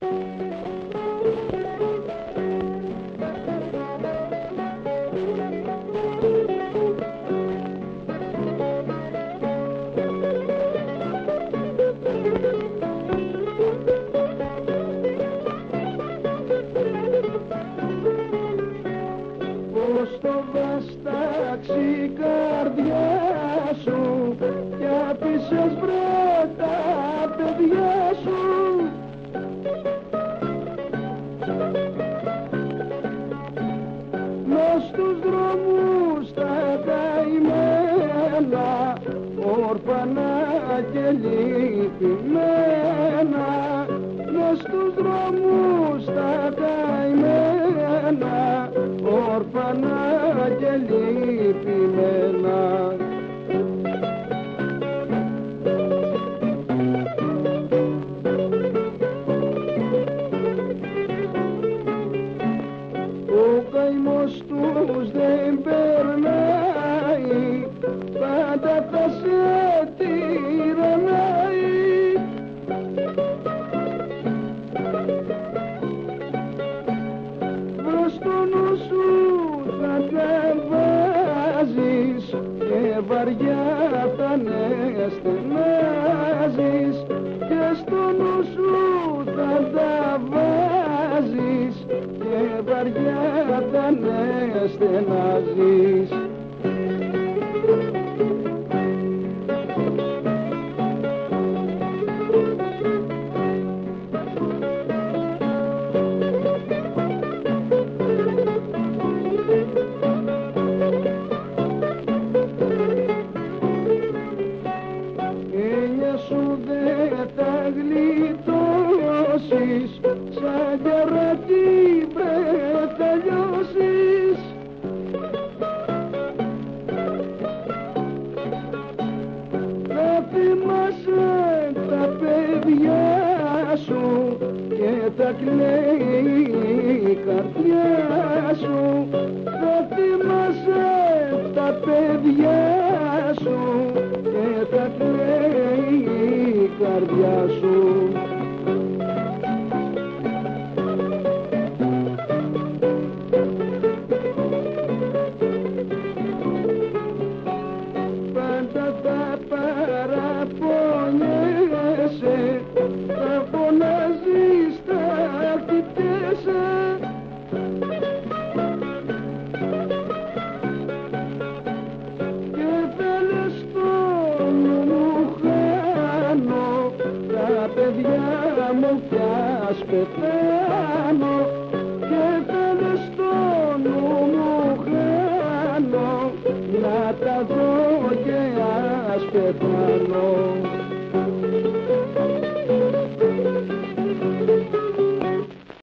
Πώς το βαστάξει η καρδιά σου κι άφησες βρε τα παιδιά σου. Μες στους δρόμους τα καημένα, όρφανα και λυπημένα. Μες στους δρόμους τα καημένα, όρφανα και λυπημένα. Ο καημός τους δεν περνάει, πάντα θα σε τυραννάει. Βρες το νου σου θα κατεβάζεις και βαριά θα στενάζεις, και στο νου σου θα τα βάζεις και βαριά θα στενάζεις. Έννοια σου δεν θα γλιτώσεις, σαν κερατή βρε θα λιώσεις. Θα θυμάσαι τα παιδιά σου και θα κλαίει η καρδιά σου. Θα θυμάσαι τα παιδιά σου και θα κλαίει η καρδιά σου. Πάντα θα παραπονιέσαι, θα φωνάζεις, θα χτυπιέσαι. Και θέλεις το νου μου χάνω, τα παιδιά μου κι ας πεθάνω. Και θέλεις το νου μου χάνω, να τα δω και ας πεθάνω.